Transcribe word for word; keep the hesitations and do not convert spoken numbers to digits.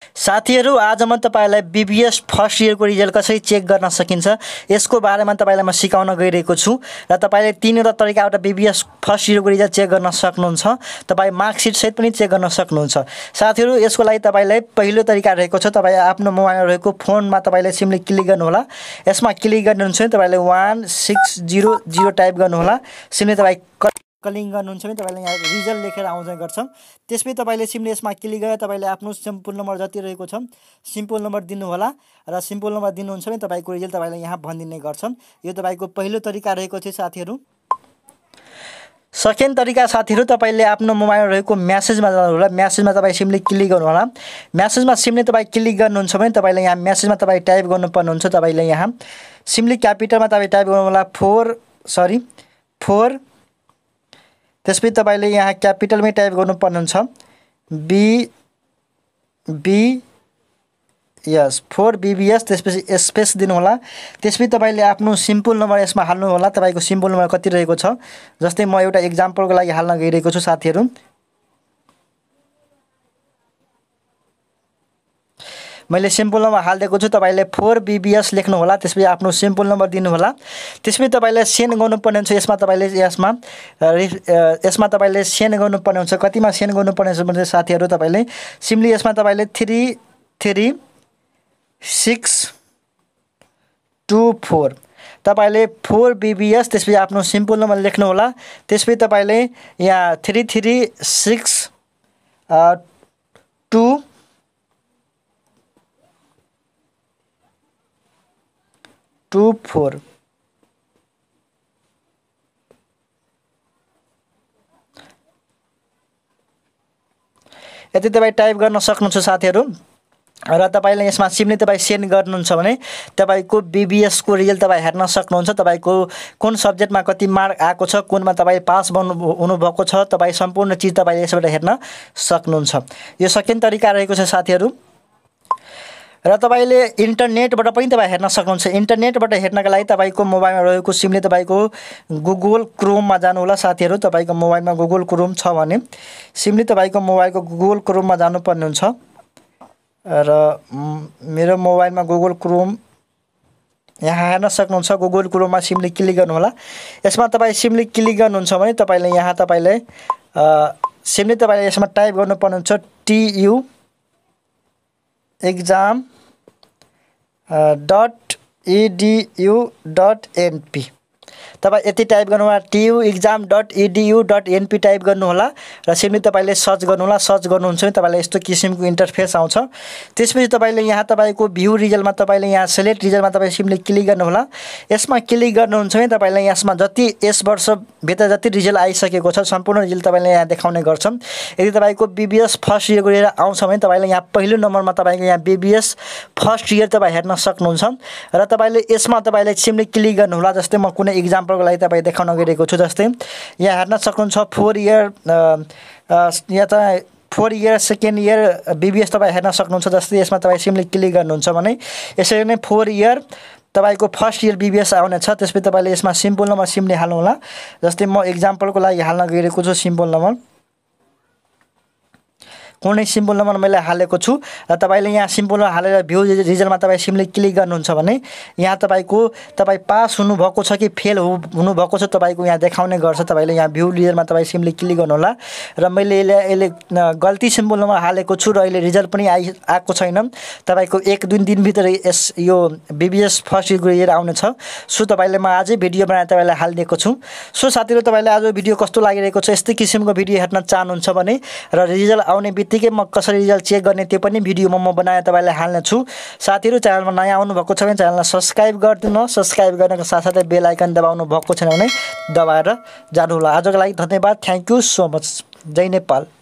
साथीहरु आज म तपाईलाई बीबीएस फर्स्ट इयरको रिजल्ट कसरी चेक गर्न सकिन्छ यसको बारेमा तपाईलाई म सिकाउन गइरहेको छु र तपाईले तीनवटा तरिकाबाट बीबीएस फर्स्ट इयरको रिजल्ट चेक गर्न सक्नुहुन्छ। तपाई मार्कशीट सहित पनि चेक गर्न सक्नुहुन्छ। साथीहरु यसको लागि तपाईलाई पहिलो तरिका रहेको छ, तपाई आफ्नो मोबाइलमा रहेको फोनमा तपाईले सिम्पली क्लिक गर्नु होला। यसमा क्लिक गर्नुहुन्छ भने तपाईले एक छ शून्य शून्य टाइप गर्नु होला। सिम्पली तपाई कलिङ गर्नुहुन्छ भने तपाईले यहाँ रिजल्ट लेखेर आउँदै गर्छ। त्यसपछि तपाईले सिम्पली यसमा क्लिक गरेर तपाईले आफ्नो सिम्पल नम्बर जति रहेको छ सिम्पल नम्बर दिनु होला र सिम्पल नम्बर दिनुहुन्छ भने तपाईको रिजल्ट तपाईले यहाँ भनिदिने गर्छ। यो तपाईको पहिलो तरिका रहेको छ साथीहरु। सेकेन्ड तरिका साथीहरु तपाईले आफ्नो मोबाइलमा रहेको मेसेजमा जानु होला। मेसेजमा तपाई सिम्पली क्लिक गर्नु होला। मेसेजमा सिम्पली तपाई क्लिक गर्नुहुन्छ भने तपाईले यहाँ मेसेजमा तपाई टाइप गर्नुपर्ने हुन्छ। तपाईले यहाँ सिम्पली क्यापिटलमा तपाई टाइप गर्नु होला फोर सरी फोर त्यसपछि तपाईले यहाँ क्यापिटलमै टाइप गर्नुपर्ने हुन्छ B B S four BBS त्यसपछि स्पेस दिनु होला। त्यसपछि तपाईले आफ्नो सिम्पल नम्बर यसमा हाल्नु होला। तपाईको सिम्पल नम्बर कति रहेको छ जस्तै म एउटा एक्जाम्पलको लागि हाल्न गइरहेको छु साथीहरु। मैले सिम्पल नम्बर हाल्दिएको छु। तपाईले फोर बीबीएस लेख्नु होला। त्यसपछि आफ्नो सिम्पल नम्बर दिनु होला। त्यसपछि तपाईले सेन्ड गर्नुपर्ने हुन्छ। यसमा तपाईले यसमा यसमा तपाईले सेन्ड गर्नुपर्ने हुन्छ। कतिमा सेन्ड गर्नुपर्ने हुन्छ भने साथीहरु तपाईले सिम्पली यसमा तपाईले three three six two four तपाईले फोर बीबीएस त्यसपछि आफ्नो सिम्पल नम्बर लेख्नु होला। त्यसपछि तपाईले यहाँ three three six two two four यति तपाई टाइप गर्न सक्नुहुन्छ साथीहरु। र तपाईले यसमा सिम्पली तपाई सेन्ड गर्नुहुन्छ भने तपाईको बीबीएस को रिजल्ट तपाई हेर्न सक्नुहुन्छ। तपाईको कुन सब्जेक्टमा कति मार्क आएको छ, कुनमा तपाई पास हुनु भएको छ, तपाई सम्पूर्ण चीज तपाईले यसबाट हेर्न सक्नुहुन्छ। यो सेकेन्ड तरिका रहेको छ साथीहरु। र तपाईले इन्टरनेटबाट पनि तपाई हेर्न सक्नुहुन्छ। इन्टरनेटबाट हेर्नका लागि तपाईको मोबाइलमा रहेको सिम्पली तपाईको गुगल क्रोममा जानु होला साथीहरु। तपाईको मोबाइलमा गुगल क्रोम छ भने सिम्पली तपाईको मोबाइलको गुगल क्रोममा जानुपर्ने हुन्छ। र मेरो मोबाइलमा गुगल क्रोम यहाँ हेर्न सक्नुहुन्छ। गुगल क्रोममा सिम्पली क्लिक गर्नु होला। यसमा तपाई सिम्पली क्लिक गर्नुहुन्छ भने तपाईले यहाँ तपाईले सिम्पली तपाईले यसमा टाइप गर्नुपर्ने हुन्छ TU exam dot edu dot np तपाई यति टाइप गर्नु होला TU exam dot edu dot np type गर्नु होला र सिम्पली तपाईले सर्च गर्नु होला। सर्च गर्नुहुन्छ भने तपाईलाई यस्तो किसिमको इन्टरफेस आउँछ। त्यसपछि तपाईले यहाँ तपाईको भ्यू रिजल्टमा तपाईले यहाँ सिलेक्ट रिजल्टमा तपाई सिम्पली क्लिक गर्नु होला। यसमा क्लिक गर्नुहुन्छ भने तपाईलाई यसमा जति यस वर्ष भित्र जति रिजल्ट आइसकेको छ सम्पूर्ण रिजल्ट तपाईले यहाँ देखाउने गर्छ। यदि तपाईको बीबीएस फर्स्ट इयरको रिजल्ट आउँछ भने तपाईले यहाँ पहिलो नम्बरमा तपाईको यहाँ बीबीएस फर्स्ट इयर तपाई हेर्न सक्नुहुन्छ। र तपाईले यसमा तपाईले सिम्पली क्लिक गर्नु होला। जस्तै म कुनै एक्जाम्पल को लागि तपाई देखाउन गइरहेको छु। जस्तै यहाँ हेर्न सक्नुहुन्छ फोर इयर यहाँ त four year second year BBS तपाई हेर्न सक्नुहुन्छ। जस्तै यसमा तपाई सिम्पली क्लिक गर्नुहुन्छ भने यसरी नै फोर इयर तपाईको फर्स्ट इयर बीबीएस आउने छ। त्यसपछि तपाईले यसमा सिम्पल नम्बर सिम्पली हाल्नु होला। जस्तै म एक्जाम्पलको लागि हाल्न गइरहेको छु सिम्पल नम्बर कुनै सिम्पल नम्बर मैले हालेको छु। र तपाईले यहाँ सिम्पल नम्बर हालेर भ्यू रिजल्टमा तपाई सिम्पली क्लिक गर्नुहुन्छ भने यहाँ तपाईको तपाई पास हुनु भएको छ कि फेल हुनु भएको छ तपाईको यहाँ देखाउने गर्छ। तपाईले यहाँ भ्यू रिजल्टमा तपाई सिम्पली क्लिक गर्नु होला। र मैले यसले गल्ती सिम्पल नम्बर हालेको छु र अहिले रिजल्ट पनि आइ आएको छैन। तपाईको एक दुई दिन भित्र यस यो बीबीएस फर्स्ट इयरको रिजल्ट आउने छ। सो तपाईले म आजै भिडियो बनाएर तपाईलाई हालिदिएको छु। सो साथीहरु तपाईले आज भिडियो कस्तो लागिरहेको छ यस्तै किसिमको भिडियो हेर्न चाहनुहुन्छ भने र रिजल्ट आउने बित्तिकै म कसरी रिजल्ट चेक गर्ने त्यो पनि भिडियोमा म बनाएर तपाईलाई हाल्ने छु। साथीहरु च्यानलमा नयाँ आउनु भएको छ भने च्यानललाई सब्स्क्राइब गरिदिनु। सब्स्क्राइब गर्नको साथसाथै बेल आइकन दबाउनु भएको छैन भने दबाएर जानु होला। आजको लागि धन्यवाद। Thank you so much. जय नेपाल।